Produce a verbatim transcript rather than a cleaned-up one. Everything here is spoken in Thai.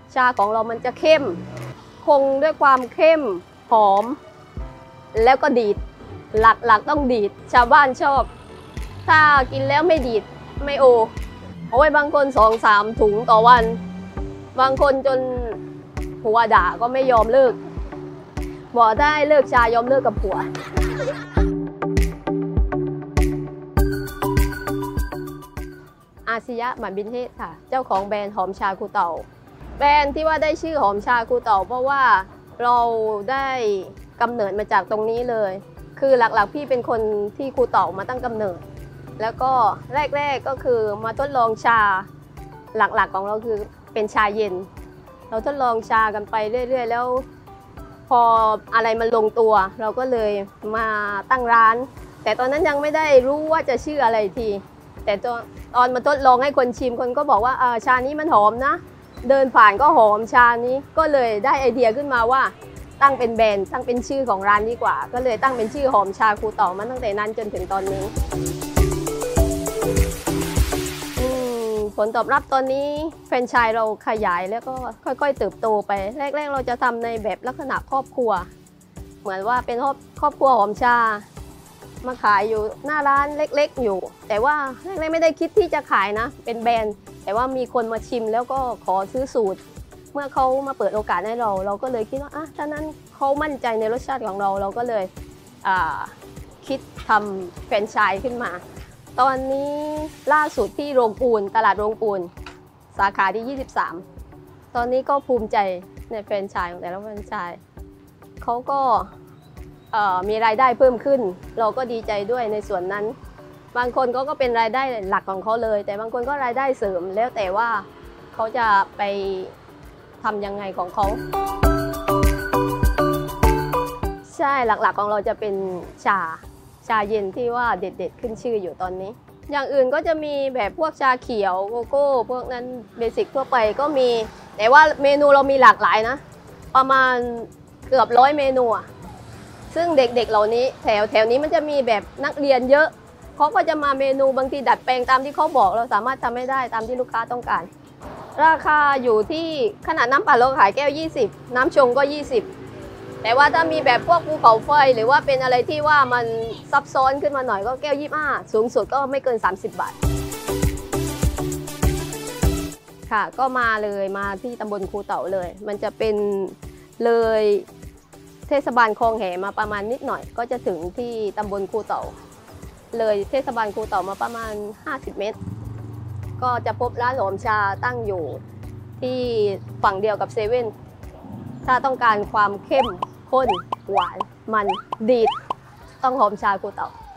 ชาของเรามันจะเข้มคงด้วยความเข้มหอมแล้วก็ดีดหลักๆต้องดีดชาวบ้านชอบถ้ากินแล้วไม่ดีดไม่โอโอ้ยบางคนสองสามถุงต่อวันบางคนจนผัวด่าก็ไม่ยอมเลิกบอกได้เลิกชายอมเลิกกับผัวอาซิยะหมันบินเทศค่ะเจ้าของแบรนด์หอมชาคูเต่าแบรนด์ที่ว่าได้ชื่อหอมชาคูเต่าเพราะว่าเราได้กำเนิดมาจากตรงนี้เลยคือหลักๆพี่เป็นคนที่คูเต่ามาตั้งกำเนิดแล้วก็แรกๆก็คือมาทดลองชาหลักๆของเราคือเป็นชาเย็นเราทดลองชากันไปเรื่อยๆแล้วพออะไรมันลงตัวเราก็เลยมาตั้งร้านแต่ตอนนั้นยังไม่ได้รู้ว่าจะชื่ออะไรทีแต่ตอนมาทดลองให้คนชิมคนก็บอกว่าชานี้มันหอมนะเดินผ่านก็หอมชานี้ก็เลยได้ไอเดียขึ้นมาว่าตั้งเป็นแบรนด์ตั้งเป็นชื่อของร้านดีกว่าก็เลยตั้งเป็นชื่อหอมชาคูเต่ามาตั้งแต่นั้นจนถึงตอนนี้ผลตอบรับตอนนี้แฟรนไชส์เราขยายแล้วก็ค่อยๆเติบโตไปแรกๆเราจะทำในแบบลักษณะครอบครัวเหมือนว่าเป็นครอบครอบครัวหอมชามาขายอยู่หน้าร้านเล็กๆอยู่แต่ว่าแรกๆไม่ได้คิดที่จะขายนะเป็นแบรนด์แต่ว่ามีคนมาชิมแล้วก็ขอซื้อสูตรเมื่อเขามาเปิดโอกาสให้เราเราก็เลยคิดว่าอ่ะถ้านั้นเขามั่นใจในรสชาติของเราเราก็เลยคิดทำแฟรนไชส์ขึ้นมาตอนนี้ล่าสุดที่โรงปูนตลาดโรงปูนสาขาที่ยี่สิบสามตอนนี้ก็ภูมิใจในแฟรนไชส์ของแต่ละแฟรนไชส์เขาก็มีรายได้เพิ่มขึ้นเราก็ดีใจด้วยในส่วนนั้นบางคนเขาก็เป็นรายได้หลักของเขาเลยแต่บางคนก็รายได้เสริมแล้วแต่ว่าเขาจะไปทำยังไงของเขาใช่หลักๆของเราจะเป็นชาชาเย็นที่ว่าเด็ดๆขึ้นชื่ออยู่ตอนนี้อย่างอื่นก็จะมีแบบพวกชาเขียวโกโก้พวกนั้นเบสิกทั่วไปก็มีแต่ว่าเมนูเรามีหลากหลายนะประมาณเกือบร้อยเมนูอะซึ่งเด็กๆเหล่านี้แถวแถวนี้มันจะมีแบบนักเรียนเยอะเขาก็จะมาเมนูบางทีดัดแปลงตามที่เขาบอกเราสามารถทำให้ได้ตามที่ลูกค้าต้องการราคาอยู่ที่ขนาดน้ำปั่นเราขายแก้วยี่สิบน้ำชงก็ยี่สิบแต่ว่าถ้ามีแบบพวกภูเขาไฟหรือว่าเป็นอะไรที่ว่ามันซับซ้อนขึ้นมาหน่อยก็แก้วยี่สิบห้าสูงสุดก็ไม่เกินสามสิบบาทค่ะก็มาเลยมาที่ตำบลคูเต่าเลยมันจะเป็นเลยเทศบาลคลองแหมาประมาณนิดหน่อยก็จะถึงที่ตำบลคูเต่าเลยเทศบาลคูเต่ามาประมาณห้าสิบเมตรก็จะพบร้านหอมชาตั้งอยู่ที่ฝั่งเดียวกับเซเว่นถ้าต้องการความเข้มข้นหวานมันดีดต้องหอมชาคูเต่า